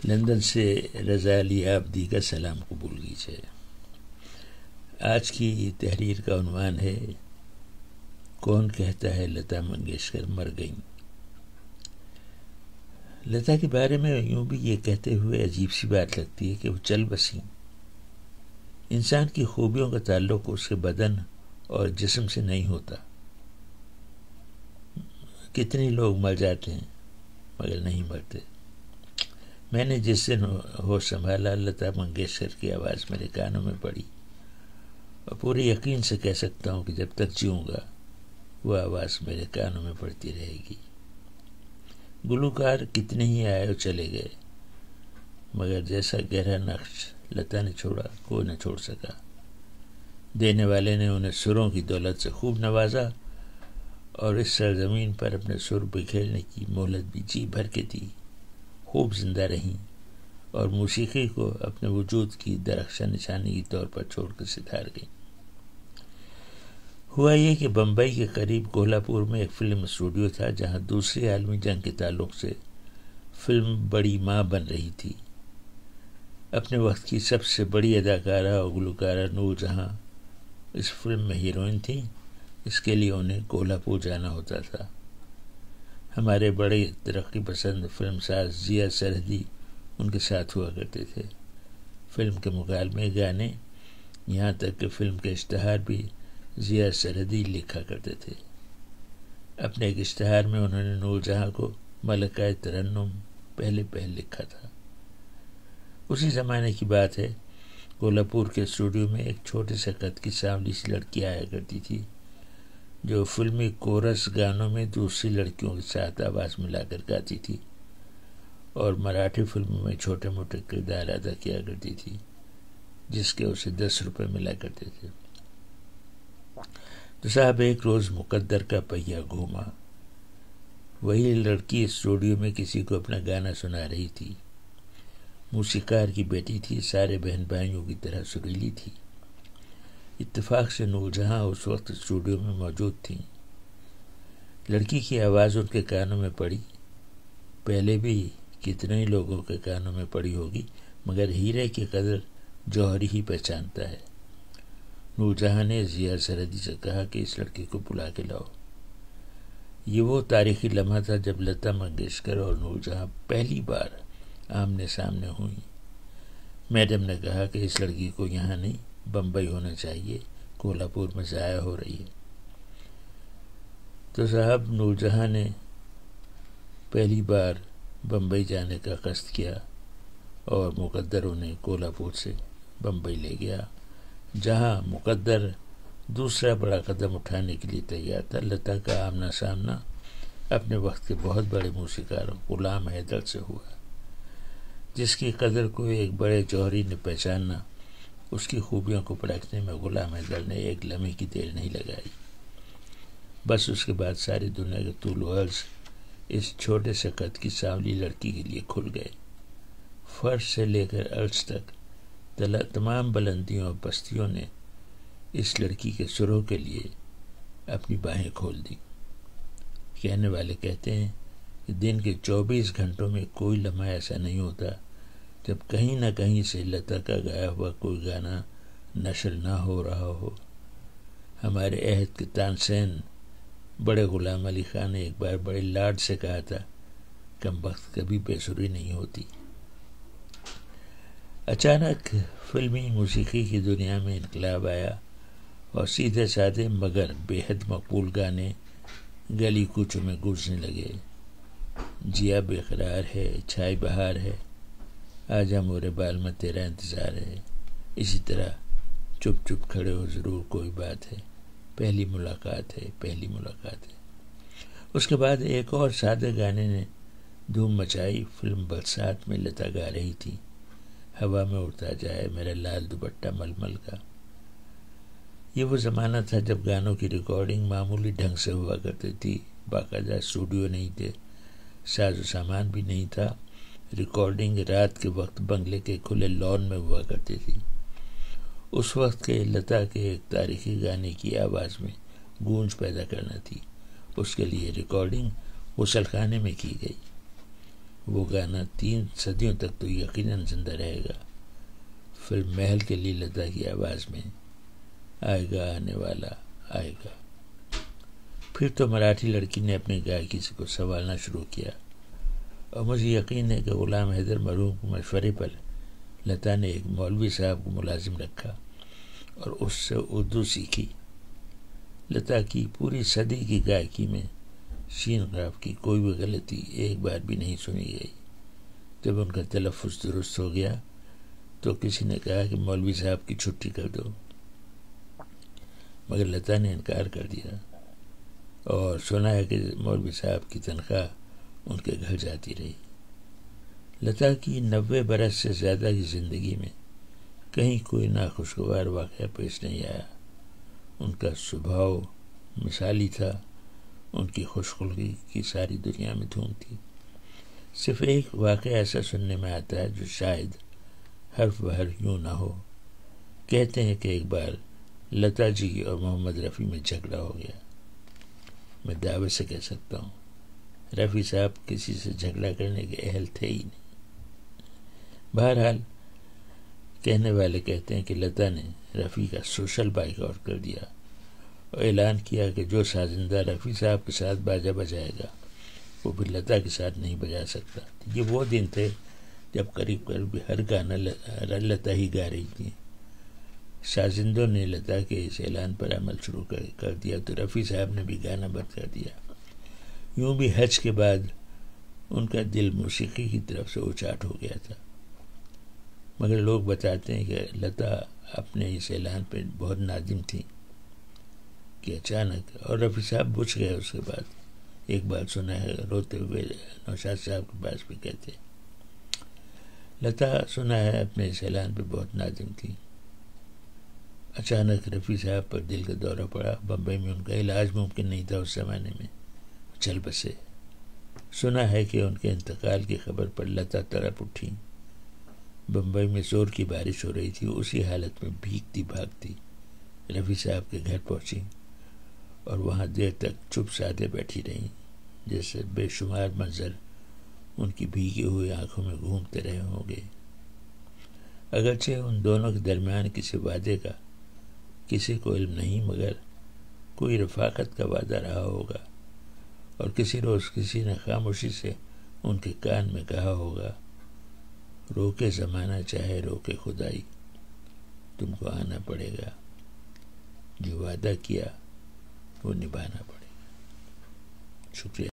London سے رضا علی عابدی کا سلام قبول کیجیے۔ آج کی تحریر کا عنوان ہے کون کہتا ہے لتا منگیشکر مر گئیں۔ لتا کے بارے میں یوں بھی یہ کہتے ہوئے عجیب سی بات لگتی ہے کہ وہ چل بسیں۔ انسان کی خوبیوں کا تعلق اس کے بدن اور جسم سے نہیں ہوتا۔ کتنے لوگ مر جاتے ہیں مگر نہیں مرتے۔ میں نے جس دن ہوش سنبھالا لتا منگیشکر کی آواز میرے کانوں میں پڑی اور پورے یقین سے کہہ سکتا ہوں کہ جب تک جیوں گا وہ آواز میرے کانوں میں پڑتی رہے گی۔ گلوکار کتنے ہی آئے اور چلے گئے مگر جیسا گہرا نقش لتا نے چھوڑا کوئی نہ چھوڑ سکا۔ دینے والے نے انہیں سروں کی دولت سے خوب نوازا اور اس سرزمین پر اپنے سر بکھیرنے کی مہلت بھی جی بھر کے دی۔ خوب زندہ رہیں اور موسیقی کو اپنے وجود کی درخشاں نشانی کے طور پر چھوڑ کر ستار گئیں۔ ہوا یہ کہ بمبئی کے قریب کولہاپور میں ایک فلم اسٹوڈیو تھا جہاں دوسری عالمی جنگ کے تعلق سے فلم بڑی ماں بن رہی تھی۔ اپنے وقت کی سب سے بڑی اداکارہ اور گلوکارہ نور جہاں اس فلم میں ہیروئن تھیں۔ اس کے لیے انہیں کولہاپور جانا ہوتا تھا۔ ہمارے بڑے ترقی پسند فلم ساز ضیا سرحدی ان کے ساتھ ہوا کرتے تھے۔ فلم کے مکالمے گانے یہاں تک کہ فلم کے اشتہار بھی ضیا سرحدی لکھا کرتے تھے۔ اپنے ایک اشتہار میں انہوں نے نور جہاں کو ملکہ ترنم پہلے لکھا تھا۔ اسی زمانے کی بات ہے، کولہاپور کے اسٹوڈیو میں ایک چھوٹے سے قد کی سانولی سی لڑکی آیا کرتی تھی جو فلمی کورس گانوں میں دوسری لڑکیوں کے ساتھ آواز ملا کر گاتی تھی اور مراٹھی فلموں میں چھوٹے موٹے کردار ادا کیا کرتی تھی جس کے اسے 10 روپے ملا کرتے تھے۔ تو صاحب ایک روز مقدر کا پہیہ گھوما۔ وہی لڑکی اسٹوڈیو میں کسی کو اپنا گانا سنا رہی تھی۔ موسیقار کی بیٹی تھی، سارے بہن بھائیوں کی طرح سریلی تھی۔ اتفاق سے نور جہاں اس وقت اسٹوڈیو میں موجود تھیں۔ لڑکی کی آواز ان کے کانوں میں پڑی۔ پہلے بھی کتنے ہی لوگوں کے کانوں میں پڑی ہوگی مگر ہیرے کی قدر جوہری ہی پہچانتا ہے۔ نور جہاں نے ضیا سرحدی سے کہا کہ اس لڑکی کو بلا کے لاؤ۔ یہ وہ تاریخی لمحہ تھا جب لتا منگیشکر اور نور جہاں پہلی بار آمنے سامنے ہوئیں۔ میڈم نے کہا کہ اس لڑکی کو یہاں نہیں بمبئی ہونا چاہیے، کولہاپور میں ضائع ہو رہی ہے۔ تو صاحب نور جہاں نے پہلی بار بمبئی جانے کا قصد کیا اور مقدر انہیں کولہاپور سے بمبئی لے گیا، جہاں مقدر دوسرا بڑا قدم اٹھانے کے لیے تیار تھا۔ لتا کا آمنا سامنا اپنے وقت کے بہت بڑے موسیقار غلام حیدر سے ہوا، جس کی قدر کو ایک بڑے جوہری نے پہچاننا۔ اس کی خوبیوں کو پرکھنے میں غلام حیدر نے ایک لمحے کی دیر نہیں لگائی۔ بس اس کے بعد ساری دنیا کے طول و عرض اس چھوٹے سے قد کی سانولی لڑکی کے لیے کھل گئے۔ فرش سے لے کر عرش تک تمام بلندیوں اور بستیوں نے اس لڑکی کے سروں کے لیے اپنی باہیں کھول دی۔ کہنے والے کہتے ہیں کہ دن کے 24 گھنٹوں میں کوئی لمحہ ایسا نہیں ہوتا جب کہیں نہ کہیں سے لتا کا گایا ہوا کوئی گانا نشر نہ ہو رہا ہو۔ ہمارے عہد کے تانسین بڑے غلام علی خان نے ایک بار بڑے لاڈ سے کہا تھا، کم بخت کبھی بے سری نہیں ہوتی۔ اچانک فلمی موسیقی کی دنیا میں انقلاب آیا اور سیدھے سادے مگر بے حد مقبول گانے گلی کوچوں میں گونجنے لگے۔ جیا بے قرار ہے، چھائی بہار ہے، آجا مورے بال میں تیرا انتظار ہے۔ اسی طرح چپ چپ کھڑے ہو ضرور کوئی بات ہے، پہلی ملاقات ہے، پہلی ملاقات ہے۔ اس کے بعد ایک اور سادے گانے نے دھوم مچائی۔ فلم برسات میں لتا گا رہی تھی، ہوا میں اڑتا جائے میرا لال دوپٹہ ململ کا۔ یہ وہ زمانہ تھا جب گانوں کی ریکارڈنگ معمولی ڈھنگ سے ہوا کرتی تھی۔ باقاعدہ اسٹوڈیو نہیں تھے، ساز و سامان بھی نہیں تھا۔ ریکارڈنگ رات کے وقت بنگلے کے کھلے لان میں ہوا کرتی تھی۔ اس وقت کے لتا کے ایک تاریخی گانے کی آواز میں گونج پیدا کرنا تھی۔ اس کے لیے ریکارڈنگ غسل خانے میں کی گئی۔ وہ گانا 3 صدیوں تک تو یقیناً زندہ رہے گا۔ فلم محل کے لیے لتا کی آواز میں آئے گا آنے والا آئے گا۔ پھر تو مراٹھی لڑکی نے اپنی گائکی کو سنبھالنا شروع کیا، اور مجھے یقین ہے کہ غلام حیدر مرحوم کے مشورے پر لتا نے ایک مولوی صاحب کو ملازم رکھا اور اس سے اردو سیکھی۔ لتا کی پوری صدی کی گائکی میں شین قاف کی کوئی بھی غلطی ایک بار بھی نہیں سنی گئی۔ جب ان کا تلفظ درست ہو گیا تو کسی نے کہا کہ مولوی صاحب کی چھٹی کر دو، مگر لتا نے انکار کر دیا، اور سنا ہے کہ مولوی صاحب کی تنخواہ ان کے گھر جاتی رہی۔ لتا کی 90 برس سے زیادہ کی زندگی میں کہیں کوئی ناخوشگوار واقعہ پیش نہیں آیا۔ ان کا سبھاؤ مثالی تھا، ان کی خوش خلقی کی ساری دنیا میں دھوم تھی۔ صرف ایک واقعہ ایسا سننے میں آتا ہے جو شاید حرف بحر یوں نہ ہو۔ کہتے ہیں کہ ایک بار لتا جی اور محمد رفیع میں جھگڑا ہو گیا۔ میں دعوے سے کہہ سکتا ہوں رفیع صاحب کسی سے جھگڑا کرنے کے اہل تھے ہی نہیں۔ بہرحال کہنے والے کہتے ہیں کہ لتا نے رفیع کا سوشل بائیکاٹ کر دیا اور اعلان کیا کہ جو سازندہ رفیع صاحب کے ساتھ باجا بجائے گا وہ بھی لتا کے ساتھ نہیں بجا سکتا۔ یہ وہ دن تھے جب قریب قریب ہر گانا لتا ہی گا رہی تھی۔ سازندوں نے لتا کے اس اعلان پر عمل شروع کر دیا تو رفیع صاحب نے بھی گانا بند کر دیا۔ یوں بھی حج کے بعد ان کا دل موسیقی کی طرف سے اچاٹ ہو گیا تھا، مگر لوگ بتاتے ہیں کہ لتا اپنے اس اعلان پہ بہت نادم تھی کہ اچانک، اور رفیع صاحب بجھ گئے۔ اس کے بعد ایک بات سنا ہے روتے ہوئے نوشاد صاحب کے پاس بھی کہتے ہیں، لتا سنا ہے اپنے اس اعلان پہ بہت نادم تھی۔ اچانک رفیع صاحب پر دل کا دورہ پڑا، بمبئی میں ان کا علاج ممکن نہیں تھا اس زمانے میں، چل بسے۔ سنا ہے کہ ان کے انتقال کی خبر پر لتا تڑپ اٹھی۔ بمبئی میں زور کی بارش ہو رہی تھی، اسی حالت میں بھیگتی بھاگتی رفیع صاحب کے گھر پہنچی اور وہاں دیر تک چپ سادے بیٹھی رہیں، جیسے بے شمار منظر ان کی بھیگی ہوئی آنکھوں میں گھومتے رہے ہوں گے۔ اگرچہ ان دونوں کے درمیان کسی وعدے کا کسی کو علم نہیں، مگر کوئی رفاقت کا وعدہ رہا ہوگا، اور کسی روز کسی نے خاموشی سے ان کے کان میں کہا ہوگا، روکے زمانہ چاہے روکے خدائی، تم کو آنا پڑے گا، جو وعدہ کیا وہ نبھانا پڑے گا۔ شکریہ۔